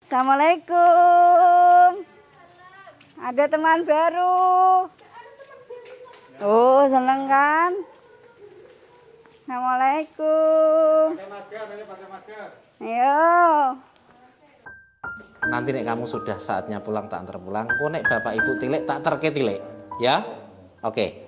Assalamualaikum. Ada teman baru. Oh, seneng kan? Assalamualaikum. Pakai masker. Ayo. Nanti nek kamu sudah saatnya pulang tak antar pulang. Kok nek bapak ibu tilik tak terke tilik, ya? Oke.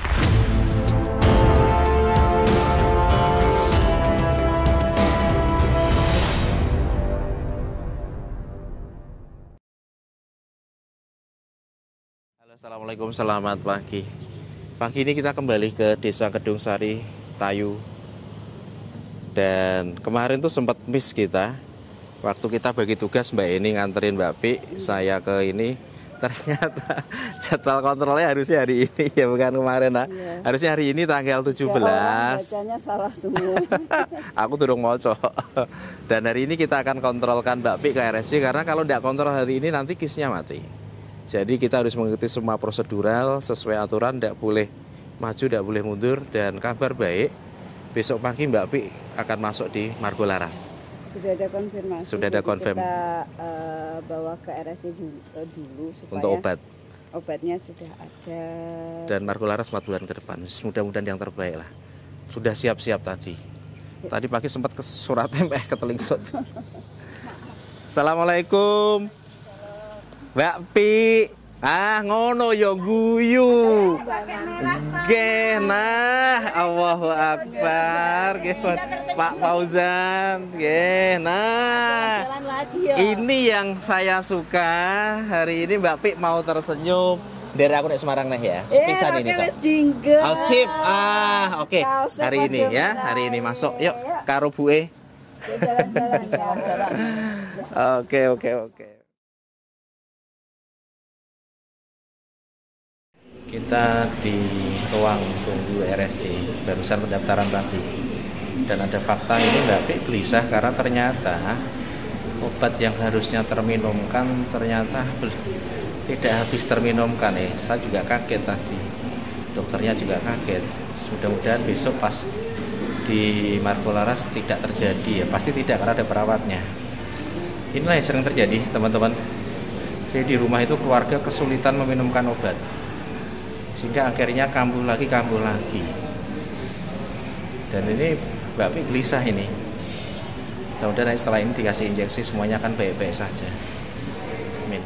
Halo, assalamualaikum, selamat pagi. Pagi ini kita kembali ke Desa Kedung Sari, Tayu. Dan kemarin tuh sempat miss kita. Waktu kita bagi tugas Mbak Eni nganterin Mbak Pi, saya ke ini, ternyata jadwal kontrolnya harusnya hari ini ya, bukan kemarin lah. Ya. Harusnya hari ini tanggal 17. Ya, bacanya salah semua. Aku durung moco. Dan hari ini kita akan kontrolkan Mbak Pi ke RSC, karena kalau tidak kontrol hari ini nanti kisnya mati. Jadi kita harus mengikuti semua prosedural sesuai aturan, tidak boleh maju, tidak boleh mundur. Dan kabar baik, besok pagi Mbak Pi akan masuk di Margo Laras. Sudah ada konfirmasi. Sudah ada konfirm. Kita bawa ke RSC dulu supaya untuk obat. Obatnya sudah ada. Dan Margo Laras 4 bulan ke depan. Mudah-mudahan yang terbaik lah. Sudah siap-siap tadi. Ya. Tadi pagi sempat ke Suratem ketelingsut. Assalamualaikum. Mbak Pi. Ah, ngono ya guyu. Nggih, nah, Allahu Akbar. Nggih, Pak Fauzan. Nggih, nah. Ini yang saya suka. Hari ini Mbak Pi mau tersenyum. Dari aku nek Semarang nih ya. Sepisan ini, Kak. Oh, sip. Ah, oke. Hari ini ya, hari ini masuk. Yuk, karo buke. Jalan-jalan. Oke. Kita di ruang tunggu RSC, barusan pendaftaran tadi. Dan ada fakta ini Mbak Pi gelisah karena ternyata obat yang harusnya terminumkan ternyata tidak habis terminumkan. Saya juga kaget tadi, dokternya juga kaget. Mudah-mudahan besok pas di Margo Laras tidak terjadi ya, pasti tidak karena ada perawatnya. Inilah yang sering terjadi teman-teman. Jadi di rumah itu keluarga kesulitan meminumkan obat, sehingga akhirnya kambuh lagi. Dan ini Mbak Pi gelisah ini. Mudah-mudahan setelah ini dikasih injeksi semuanya akan baik-baik saja. Amin.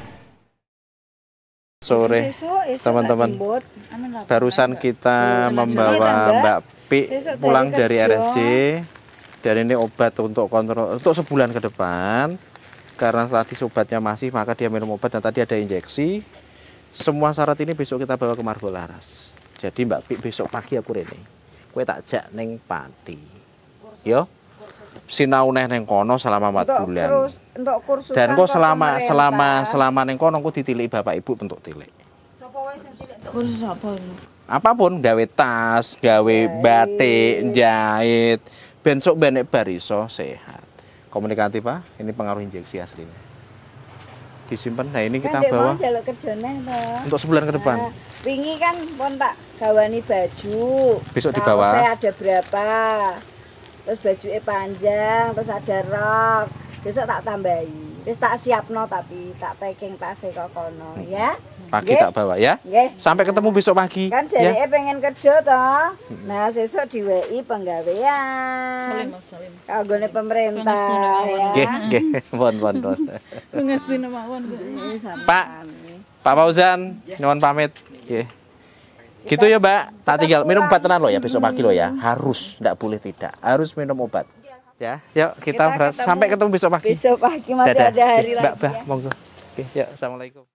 Sore teman-teman, barusan kita membawa Mbak Pi pulang dari RSC. Dan ini obat untuk kontrol untuk sebulan ke depan. Karena tadi obatnya masih, maka dia minum obat dan tadi ada injeksi. Semua syarat ini besok kita bawa ke Margo Laras. Jadi Mbak Pi besok pagi aku rene. Kowe tak jak ning Pati. Yo. Sinau neh ning kono selama 4 bulan. Untuk kursus. Dan kok selama ning kono ku ditilik bapak ibu bentuk tilik. Sapa wae sing tilik? Kursus apa? Apapun, gawe tas, gawe batik, jahit, ben sok benek bar iso sehat. Komunikatif, Pak. Ini pengaruh injeksi aslinya. Disimpan. Nah, ini kita bawa untuk sebulan ke depan. Nah, wingi kan pon tak gawani baju. Besok dibawa. Saya ada berapa? Terus bajunya panjang, terus ada rok. Besok tak tambahi. Terus tak siapno tapi tak packing tasnya kok kono ya. Pagi tak bawa ya. Nggih. Sampai ketemu besok pagi. Kan jareke pengen kerja toh. Nah, sesuk di WI penggawean. Salim. Kanggone pemerintah ya. Nggih, pon. Pengestune mawon. Pak Fauzan, nyuwun pamit. Nggih. Gitu ya, Mbak. Tak tinggal minum obat tenan lo ya besok pagi lo ya. Harus, enggak boleh tidak. Harus minum obat. Ya, yuk kita sampai ketemu besok pagi. Besok pagi masih ada hari lagi. Mbak, monggo. Oke, ya, assalamualaikum.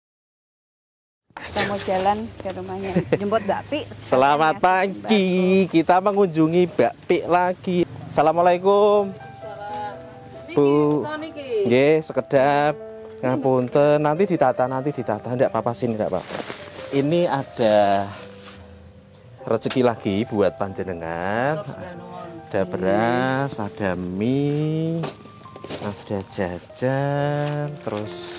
Kita mau jalan ke rumahnya, jemput Mbak Pi. Selamat pagi, kita mengunjungi Mbak Pi lagi. Assalamualaikum. Bu, nggih, sekedap. Ngapunten, nanti ditata, enggak apa-apa sini, enggak apa-apa. Ini ada rezeki lagi buat panjenengan. Ada beras, ada mie, ada jajan, terus.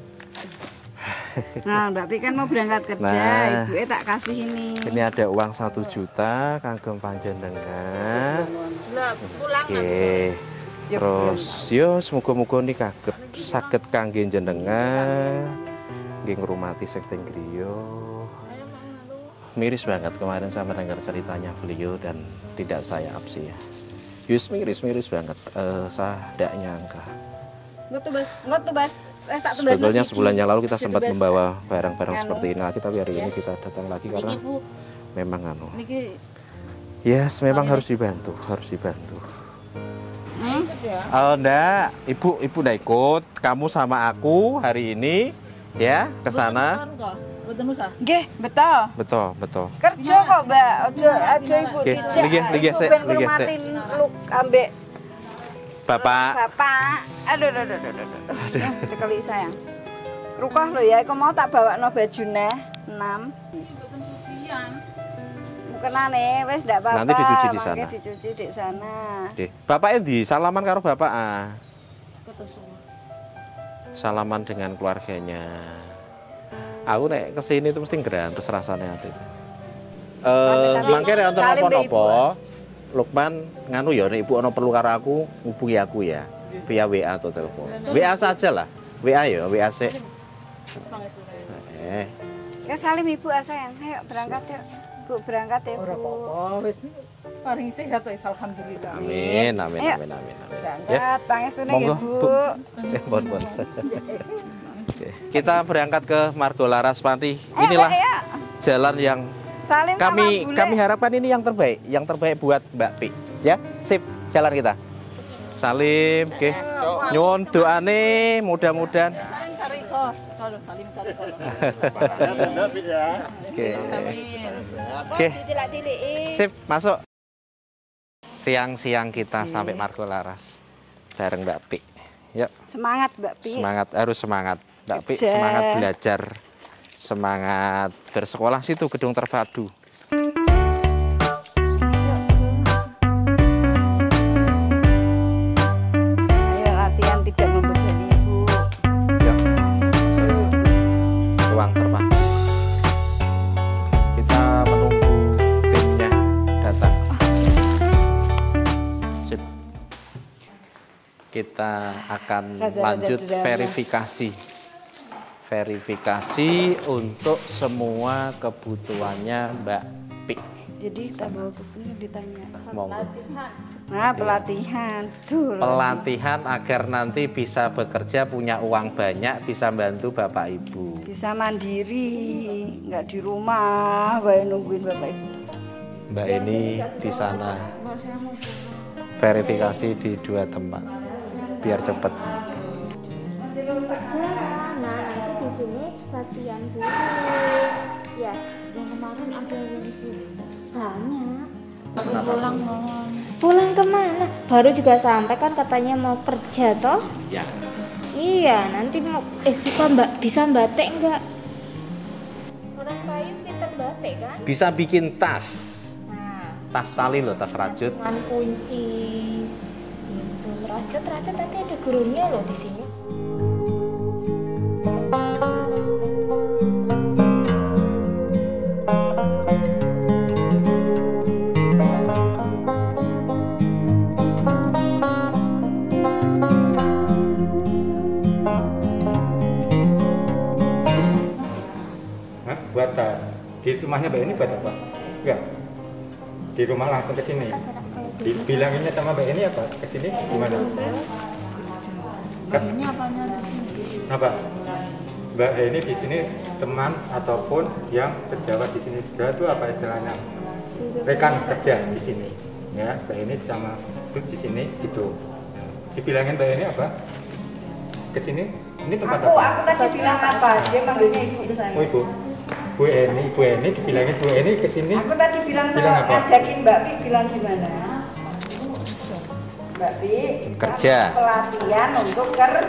Nah, Mbak Pi kan mau berangkat kerja, ibunya tak kasih ini. Ini ada uang 1 juta kagem panjenengan. Oke. Terus yo semoga-moga nih kagep saged kangge jenengan nggih ngrumati sekting griya. Miris banget kemarin saya mendengar ceritanya beliau dan tidak saya absi ya. Yus miris banget. Saya tidak nyangka. Nggak tuh bas. Sebetulnya sebulan yang lalu kita sempat membawa barang-barang seperti ini lagi, tapi hari ini kita datang lagi karena memang yes, memang harus dibantu. Enggak, ibu udah ikut. Kamu sama aku hari ini ya ke sana. Nggih, betul. Kerja kok, Mbak. Aja ibu dijak. Nggih, sik. Luk ambek Bapak. Aduh. Cekeli sayang. Rukoh lho ya, aku mau tak bawakno bajune 6. Bukanane wis ndak apa-apa. Nanti dicuci di sana. Dicuci di sana. Nggih. Bapak endi? Salaman karo bapak Salaman dengan keluarganya. Aku nek kesini itu mesti ngrantes rasane ati. Mangke nek wonten napa-napa, Lukman nganu ya nek ibu ana perlu karo aku, hubungi aku ya. Via WA atau telepon. WA saja lah. WA ya, WA sik. Ya salim ibu sayang. Ayo berangkat yuk. Bu berangkat ya, Bu. Oh, wis paling sehat wis alhamdulillah. Amin. Berangkat, pangesune nggih, Bu. Bon. Kita berangkat ke Margo Laras Pati. Inilah jalan yang kami harapkan ini yang terbaik buat Mbak Pi. Ya, sip, jalan kita. Salim, oke. Nyuwun doane mudah-mudahan. Oke. Sip, masuk. Siang-siang kita sampai Margo Laras bareng Mbak Pi. Yuk. Semangat Mbak Pi. Harus semangat. Mbak Pi semangat belajar, semangat bersekolah situ gedung terpadu. Ayo latihan tidak membebani Ibu. Ya. Ruang terpadu. Kita menunggu timnya datang. Sip. Kita akan lanjut verifikasi untuk semua kebutuhannya Mbak Pi. Jadi tak bawa ke sini ditanya. Monggo. Nah, pelatihan. Pelatihan agar nanti bisa bekerja, punya uang banyak, bisa bantu Bapak Ibu. Bisa mandiri, nggak di rumah, baik nungguin Bapak Ibu. Mbak ini di sana verifikasi di 2 tempat, biar cepet. Nah, nanti di sini latihan dulu. Ya, yang kemarin ada yang di sini. Banyak. Pulang kemana? Baru juga sampai kan katanya mau kerja toh? Ya. Iya, nanti mau suka bisa batik enggak? Orang kayu pinter batik kan? Bisa bikin tas. Nah, Tas tali loh, tas rajut. dengan kunci. Gitu. Rajut nanti ada gurunya loh di sini. Buat tas. Di rumahnya Mbak ini buat apa? Enggak. Di rumah langsung ke sini. Dibilanginnya sama Mbak ini apa? Ke sini gimana? Ini apanya di sini? Apa? Mbak ini di sini teman ataupun yang sejawat di sini juga itu apa istilahnya? Rekan kerja di sini. Ya, Mbak ini sama di sini gitu. Dibilangin Mbak ini apa? Ke sini? Ini tempat apa? Aku tadi bilang apa? Dia manggilnya Ibu ke sana. Oh, Ibu. Bu Eni dibilangin Bu Eni ke sini. Aku tadi bilang ngajakin Mbak Pi bilang gimana? Mbak Pi Kerja. Pelatihan untuk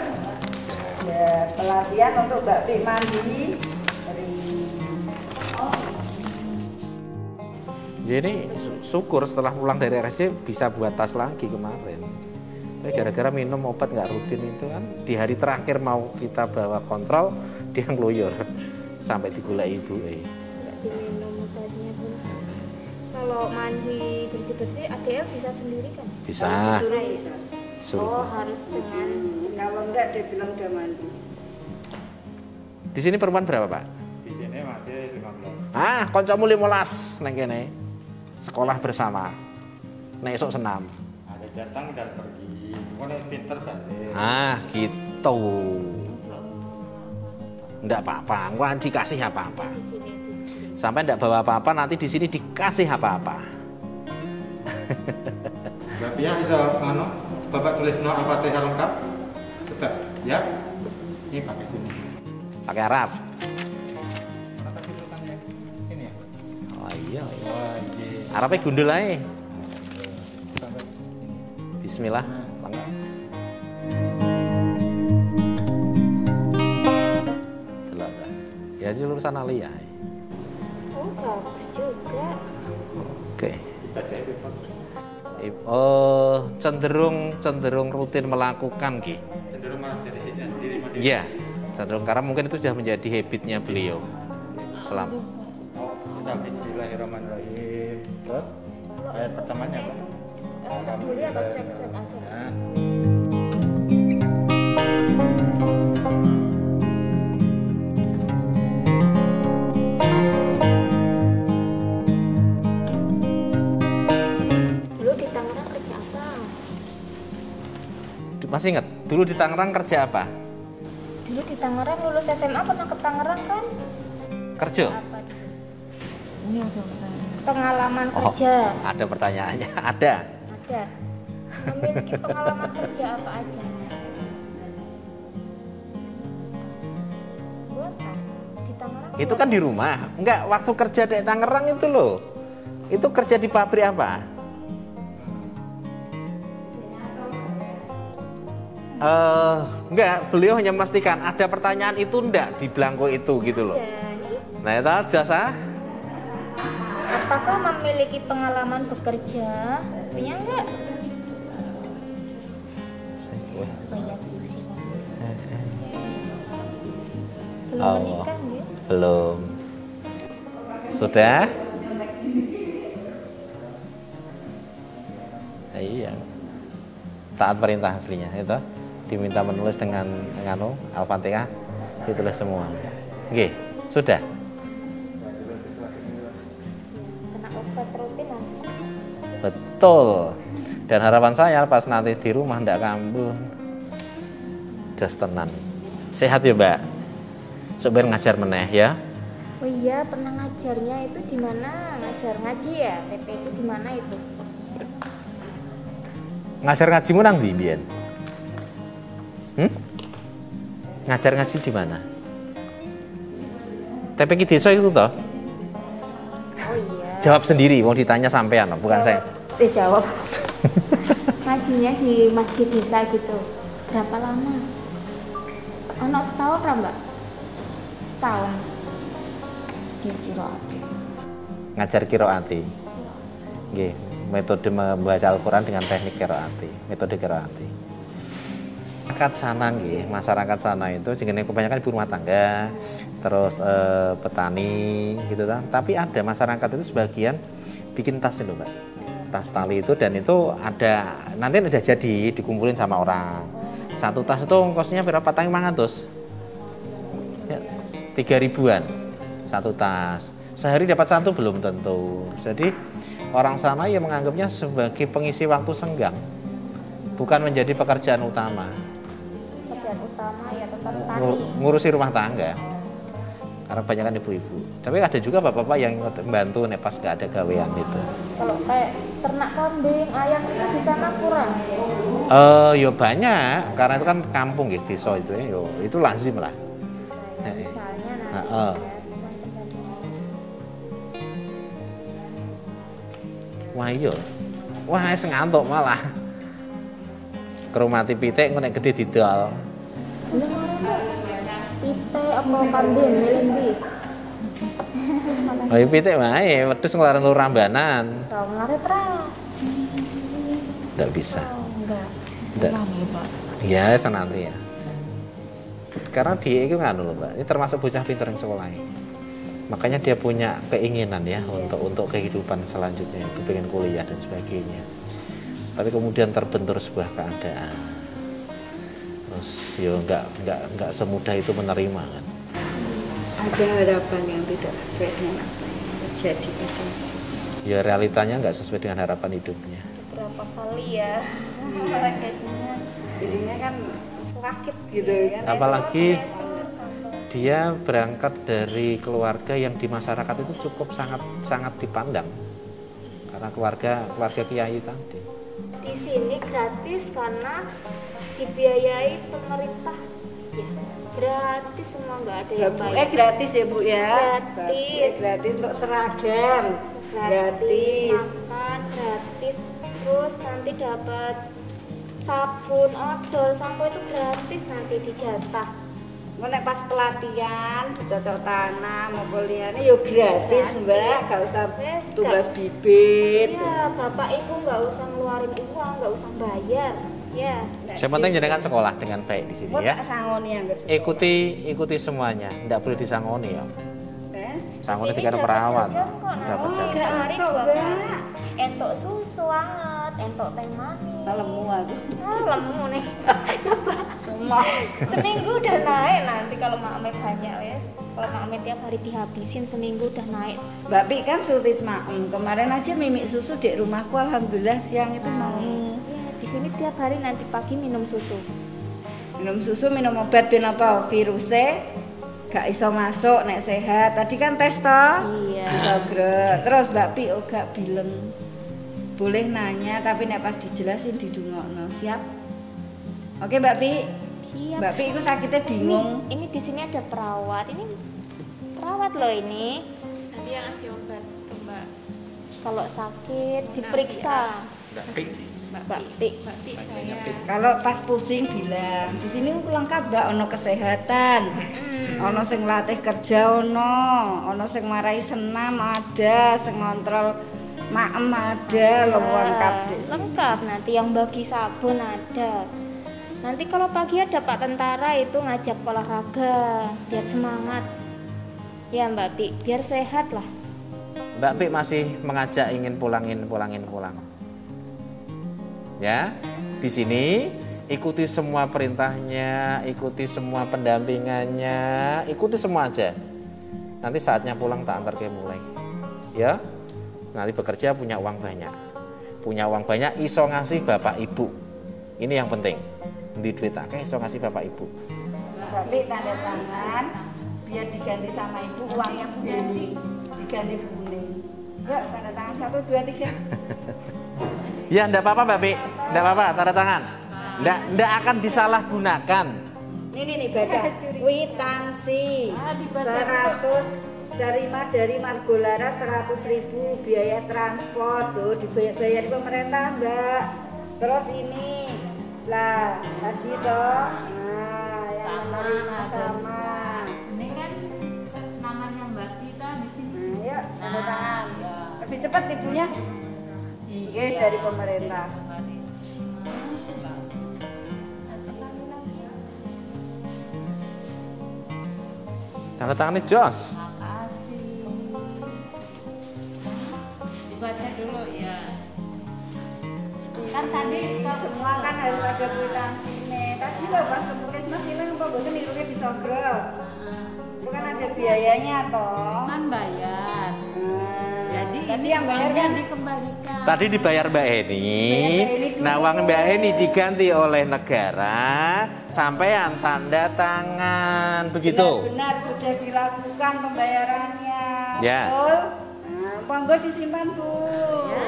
pelatihan untuk Mbak Pi mandiri. Jadi syukur setelah pulang dari RSC bisa buat tas lagi kemarin. Tapi gara-gara minum obat nggak rutin itu kan di hari terakhir mau kita bawa kontrol dia ngeluyur sampai digulai ibu. Nggak diminum obatnya pun. Kalau mandi bersih-bersih ADL bisa sendiri kan? Bisa. Oh, harus dengan Kalau enggak dia bilang udah mandi. Di sini perempuan berapa, Pak? Di sini masih 15. Ah, kancamu 15 nang kene. Sekolah bersama. Nek esuk senam. Ada datang dan pergi. Pokoknya pinter balik. Ah, gitu. Enggak apa-apa, gua dikasih apa-apa. di sini. Sampai enggak bawa apa-apa, nanti di sini dikasih apa-apa. Mbak Pia bisa Bapak tulis no Al-Fatihah lengkap? Coba, ya. Ini pakai sini. Pakai Arab. Apa sih tulisannya? Ini ya? Oh iya, iya. Wah, iya. Arabnya gundul aja. Sampai sini. Bismillah. Lengkap. Delok dah. Ya itu lulusan aliyah. Oh, bagus juga. Oke. Baca itu, Pak. Oh, cenderung rutin melakukan Ki. Cenderung malah jadi sendiri mandiri. Iya, cenderung karena mungkin itu sudah menjadi habitnya beliau. Selama Oh, kita Bismillahirrahmanirrahim. Terus ayat pertamanya apa? Boleh atau cek-cek aja? Ya. Dulu di Tangerang kerja apa? masih ingat dulu di Tangerang kerja apa? Dulu di Tangerang lulus SMA pernah ke Tangerang kan? Kerja? Apa dulu? Ini ada pertanyaan. Pengalaman Oh, kerja. ada pertanyaannya. Ada. Ada. Memiliki pengalaman kerja apa aja? Buat tas di Tangerang. Itu kan di rumah. Enggak, waktu kerja di Tangerang itu loh. Itu kerja di pabrik apa? Enggak, beliau hanya memastikan ada pertanyaan itu enggak di belangko itu gitu loh. Nah, itu jasa. Apakah memiliki pengalaman bekerja? Punya enggak? Banyak sih. Belum Allah. menikah enggak? Belum. Sudah? Iya. Taat perintah aslinya itu. Diminta menulis dengan Al-Fatihah, ditulis semua. Oke, sudah. Kena obat rutin nanti. Betul. Dan harapan saya pas nanti di rumah ndak kambuh. Just tenan. Sehat ya, Mbak. Sebentar ngajar meneh ya. Oh iya, pernah ngajarnya itu di mana? Ngajar ngaji ya? PP itu di mana itu? Ngajar ngajimu nang ndi mbiyen? Ngajar ngaji di mana? TPQ desa itu toh? Oh iya. Jawab sendiri, mau ditanya sampean, bukan saya. Jawab. Ngajinya di masjid desa gitu. Berapa lama? Anak setahun ra, Mbak? Setahun. Kira-kira. Ngajar qiraati. Nggih, metode membaca Al-Qur'an dengan teknik qiraati, metode qiraati. Masyarakat sana nggih, masyarakat sana itu jenenge kebanyakan ibu rumah tangga, terus petani gitu kan. Tapi ada masyarakat itu sebagian bikin tas itu, Mbak. Tas tali itu, dan itu ada nanti udah jadi dikumpulin sama orang. Satu tas itu ongkosnya berapa? 400. Ya, 3.000-an satu tas. Sehari dapat satu belum tentu. Jadi orang sana ya menganggapnya sebagai pengisi waktu senggang, bukan menjadi pekerjaan utama. Pekerjaan utama ya tetap tani. Ngurusi rumah tangga. Karena banyak kan ibu-ibu. Tapi ada juga bapak-bapak yang membantu nek pas gak ada gawean itu. Kalau kayak ternak kambing, ayam itu di sana kurang. Yo banyak, karena itu kan kampung gitu, desa itu ya, yo itu lazim lah. Misalnya nanti Heeh. Wah iya. Wah wis ngantuk malah. Kerumati pitik engko nek gedhe didol. belum ada pite apa kambing milih ndi? Oh, pitik wae, wedhus ngelaran lu rambanan. So ngaret ra. Enggak bisa. Oh, enggak. Enggak. Iya, nanti ya. Karena dia itu nganu loh, Mbak. Ini termasuk bocah pinter yang sekolah ini. Makanya dia punya keinginan ya untuk kehidupan selanjutnya itu pengen kuliah dan sebagainya. tapi kemudian terbentur sebuah keadaan. Terus ya nggak semudah itu menerima kan. Ada harapan yang tidak sesuai dengan apa yang terjadi itu. Ya realitanya nggak sesuai dengan harapan hidupnya. Berapa kali ya legasinya. Jadinya kan sakit gitu kan. Apalagi dia berangkat dari keluarga yang di masyarakat itu cukup sangat dipandang karena keluarga kiai tadi. Di sini gratis karena dibiayai pemerintah. Ya, gratis semua, nggak ada yang bayar. Gratis ya Bu ya. Gratis. Gratis untuk seragam. Gratis. Makan gratis. Terus nanti dapat sabun, odol, sampo itu gratis nanti dijatah. Nek pas pelatihan, bercocok tanam, mau kuliahnya ya gratis Mbak, gak usah tugas bibit. Iya, Bapak Ibu nggak usah ngeluarin uang, nggak usah bayar. Ya. Yang penting jenengan sekolah dengan baik di sini ya. Sangoni yang Ikuti semuanya, tidak boleh disangoni ya. Sangoni tiga perawat, dapat jatah. Sehari 2 kali. Entok susu anget, entok teh manis. Lemu aku. Lemu nih. Coba. Seminggu udah naik nanti kalau Mak Amet banyak wes. Kalau Mak Amet tiap hari dihabisin seminggu udah naik. Mbak Pi kan sulit maem. Kemarin aja mimik susu di rumahku, alhamdulillah siang itu mau. Ya, di sini tiap hari nanti pagi minum susu. Minum susu, minum obat ben apa? Virusnya gak iso masuk nek sehat. Tadi kan tes toh? Iya. Iso grek. Terus Mbak Pi gak bilem. Boleh nanya tapi nek pas dijelasin didungokno. Siap? Oke Mbak Pi. Siap. Mbak Pi itu sakitnya bingung. Ini di sini ada perawat. Ini perawat loh ini. Nanti yang ngasih obat ke Mbak. Kalau sakit diperiksa. Mbak Pi. Mbak Pi. Mbak Pi saya. Kalau pas pusing bilang, di sini lengkap Mbak, ono kesehatan. Ono sing latih kerja ono sing marai senam ada, sing ngontrol maem ada, lengkap di sini. Lengkap, nanti yang bagi sabun ada. Nanti kalau pagi ada Pak Tentara itu ngajak olahraga biar semangat. Ya Mbak Pi, biar sehat lah. Mbak Pi masih mengajak ingin pulang. Ya, di sini ikuti semua perintahnya, ikuti semua pendampingannya, ikuti semua aja. Nanti saatnya pulang tak antar ke mulai. Ya, nanti bekerja punya uang banyak, iso ngasih bapak ibu. Ini yang penting. Di duit akeh iso ngasih bapak ibu. Mbak Pi tanda tangan biar diganti sama ibu uangnya Bu Heni, diganti Bu Heni. Ya, tanda tangan 1, 2, 3. Ya, enggak apa-apa Mbak Pi, enggak apa-apa, tanda tangan. Enggak akan disalahgunakan. Nih baca. Kwitansi 100 dari Margolara 100.000 biaya transport tuh dibayar pemerintah Mbak. Terus ini lah tadi toh, nah yang menerima sama. Ini kan namanya Mbak Tita di sini. Nah, yuk tanda tangan. Lebih cepat ibunya. Iya dari pemerintah. Tanda tangannya Jos. Dibaca dulu ya. Kan tadi semua kan harus ada kwitansinya. Tadi loh pas penulis Mas ini apa boten nirunya disogro. Itu kan ada biayanya toh. Kan bayar. Jadi tadi ini yang bayar uangnya kan dikembalikan. Tadi dibayar Mbak Heni. Nah, uang Mbak Heni diganti oleh negara sampean tanda tangan. Begitu. Ya, benar sudah dilakukan pembayarannya. Ya. Betul. Nah, monggo disimpan Bu. Ya.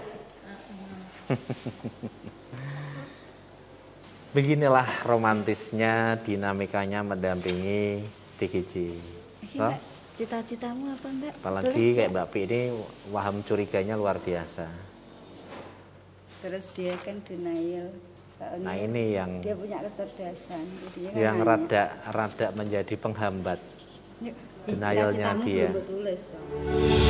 Beginilah romantisnya, dinamikanya mendampingi DGJ. Mbak, cita-citamu apa Mbak? Apalagi Tulis, kayak Mbak Pi ini waham curiganya luar biasa. Terus dia kan denial. Soalnya Nah ini yang dia punya kecerdasan. Jadinya kan rada menjadi penghambat Yuk, denialnya cita-citamu dia. belum tulis.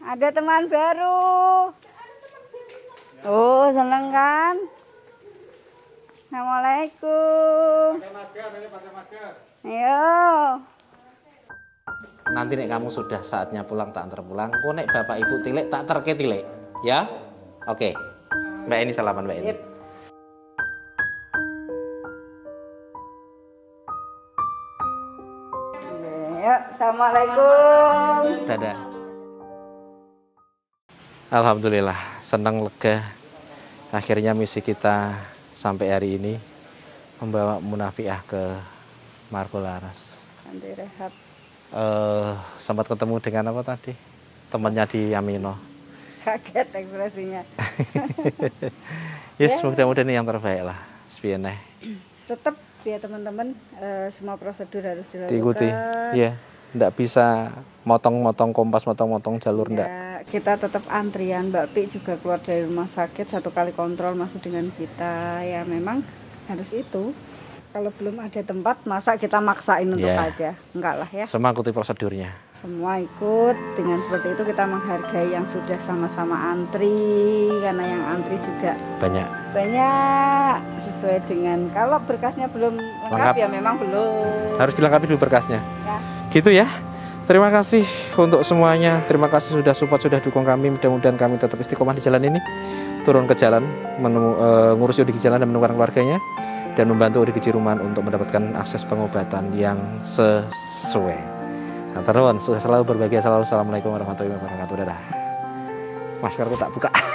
Ada teman baru. Oh, seneng kan? Assalamualaikum. Pakai masker, ini pakai masker. Ayo. Nanti nek kamu sudah saatnya pulang tak antar pulang. Kok nek bapak ibu tilik tak terke tilik. Ya? Oke. Mbak ini salaman Mbak ini. Yep. Yuk, assalamualaikum. Dadah. Alhamdulillah, senang lega. Akhirnya misi kita sampai hari ini membawa Munafiah ke Margolaras. Nanti rehat. Sempat ketemu dengan apa tadi? Temannya di Amino. Kaget ekspresinya. Yes, mudah-mudahan ini yang terbaik lah. Sepieneh. Tetap ya teman-teman, semua prosedur harus dilakukan. Diikuti. Iya, enggak bisa motong-motong kompas, motong-motong jalur enggak. Ya, kita tetap antrian. Mbak Pi juga keluar dari rumah sakit 1 kali kontrol masuk dengan kita. Ya memang harus itu. Kalau belum ada tempat, masa kita maksain untuk aja? Enggak lah ya. Semua ikuti prosedurnya. Semua ikut. Dengan seperti itu kita menghargai yang sudah sama-sama antri, karena yang antri juga Banyak. sesuai dengan kalau berkasnya belum lengkap, Lengkap. ya memang belum. Harus dilengkapi dulu berkasnya. Ya. Gitu ya. Terima kasih untuk semuanya. Terima kasih sudah support, sudah dukung kami. Mudah-mudahan kami tetap istiqomah di jalan ini. Turun ke jalan, ngurus Yudi di jalan dan menemukan keluarganya, dan membantu Udi Ciruman untuk mendapatkan akses pengobatan yang sesuai. Nah, terus selalu berbahagia selalu. Assalamualaikum warahmatullahi wabarakatuh. Dadah. Maskerku tak buka.